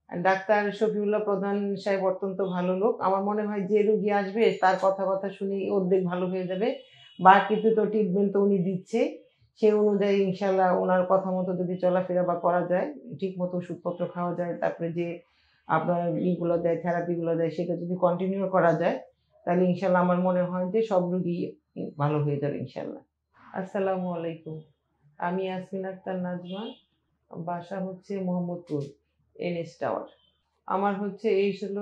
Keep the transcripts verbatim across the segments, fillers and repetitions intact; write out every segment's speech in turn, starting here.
Doctor Shafiullah প্রধান সাহেব অত্যন্ত ভালো লোক। আমার মনে হয় যে রুগী আসবে তার কথা কথা শুনেই অর্ধেক ভালো হয়ে যাবে। বাকিতে তো ট্রিটমেন্ট তো উনি দিচ্ছে, সেই অনুযায়ী ইনশাল্লাহ ওনার কথা মতো যদি চলাফেরা বা করা যায়, ঠিক মতো ওষুধপত্র খাওয়া যায়, তারপরে যে আপনার ইগুলো দেয়, থেরাপিগুলো দেয়, সেটা যদি কন্টিনিউ করা যায়, তাহলে ইনশাল্লাহ আমার মনে হয় যে সব রুগী ভালো হয়ে যাবে ইনশাল্লাহ। আসসালামু আলাইকুম। আমি ইয়াসমিন আক্তার নাজমা। বাসা হচ্ছে মোহাম্মদপুর, এনএস টাওয়ার। আমার হচ্ছে এইজ হলো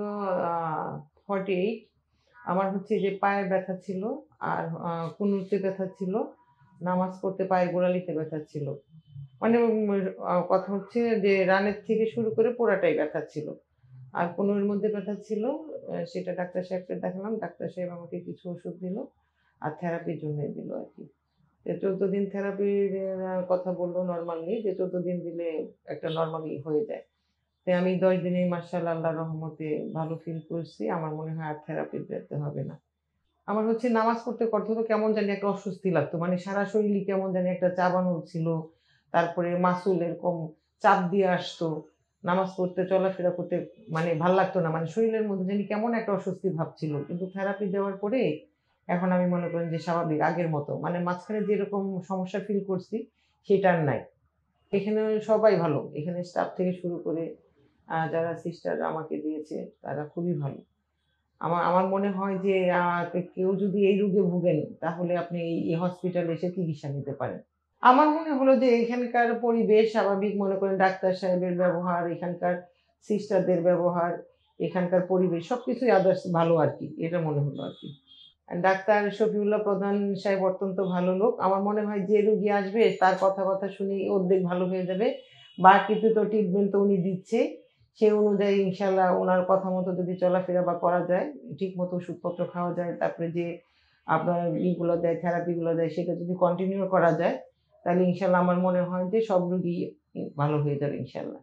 ফর্টি এইট। আমার হচ্ছে যে পায়ে ব্যথা ছিল, আর কুনুতে ব্যথা ছিল, নামাজ পড়তে পায়ে গোড়ালিতে ব্যথা ছিল। মানে উম, আহ, কথা হচ্ছে যে রানের থেকে শুরু করে পুরাটাই ব্যথা ছিল। আর কোনোর মধ্যে ব্যথা ছিল, আহ, সেটা ডাক্তার সাহেবকে দেখালাম, ডাক্তার সাহেব আমাকে কিছু ওষুধ দিল আর থেরাপির জন্য দিল আর কি। চোদ্দ দিন থেরাপির কথা বললো নর্মালি, যে চোদ্দ দিন দিলে একটা নর্মালি হয়ে যায়। তাই আমি দশ দিনে মার্শাল্লাহ আল্লাহর রহমতে ভালো ফিল করছি। আমার মনে হয় আর থেরাপি যেতে হবে না। আমার হচ্ছে নামাজ পড়তে করতে হতো কেমন জানি একটা অস্বস্তি লাগতো, মানে সারা শরীরই কেমন জানি একটা চাবানো ছিল, তারপরে মাসুল এরকম চাপ দিয়ে আসতো। নামাজ পড়তে চলাফেরা করতে মানে ভাল লাগতো না, মানে শরীরের মধ্যে জানি কেমন একটা অস্বস্তি ভাব ছিল। কিন্তু থেরাপি দেওয়ার পরে এখন আমি মনে করেন যে স্বাভাবিক আগের মতো, মানে মাঝখানে যেরকম সমস্যা ফিল করছি সেটা আর নাই। এখানে সবাই ভালো, এখানে স্টাফ থেকে শুরু করে আহ, যারা সিস্টার আমাকে দিয়েছে তারা খুবই ভালো। আমার আমার মনে হয় যে আহ, কেউ যদি এই রোগে ভুগেন তাহলে আপনি এই হসপিটালে এসে চিকিৎসা নিতে পারেন। আমার মনে হলো যে এখানকার পরিবেশ স্বাভাবিক, মনে করেন ডাক্তার সাহেবের ব্যবহার, এখানকার সিস্টারদের ব্যবহার, এখানকার পরিবেশ সবকিছুই আদার্স ভালো আর কি, এটা মনে হলো আর কি। আর ডাক্তার শফিউল্লাহ প্রধান সাহেব অত্যন্ত ভালো লোক। আমার মনে হয় যে রুগী আসবে তার কথা কথা শুনেই অর্ধেক ভালো হয়ে যাবে। বাকিতে তো ট্রিটমেন্ট তো উনি দিচ্ছে, সেই অনুযায়ী ইনশাল্লাহ ওনার কথা মতো যদি চলাফেরা বা করা যায়, ঠিক মতো ওষুধপত্র খাওয়া যায়, তারপরে যে আপনার ইগুলো দেয়, থেরাপিগুলো দেয়, সেটা যদি কন্টিনিউ করা যায়, তাহলে ইনশাল্লাহ আমার মনে হয় যে সব রুগী ভালো হয়ে যাবে ইনশাল্লাহ।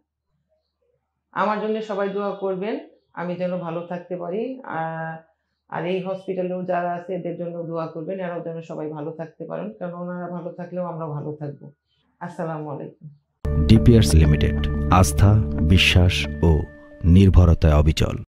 আমার জন্য সবাই দোয়া করবেন, আমি যেন ভালো থাকতে পারি। আর আর এই হসপিটালেও যারা আছে এদের জন্য দোয়া করবেন, এরাও যেন সবাই ভালো থাকতে পারেন, কারণ ওনারা ভালো থাকলেও আমরা ভালো থাকবো। আসসালামু আলাইকুম। ডিপিআরস লিমিটেড, আস্থা, বিশ্বাস ও নির্ভরতায় অবিচল।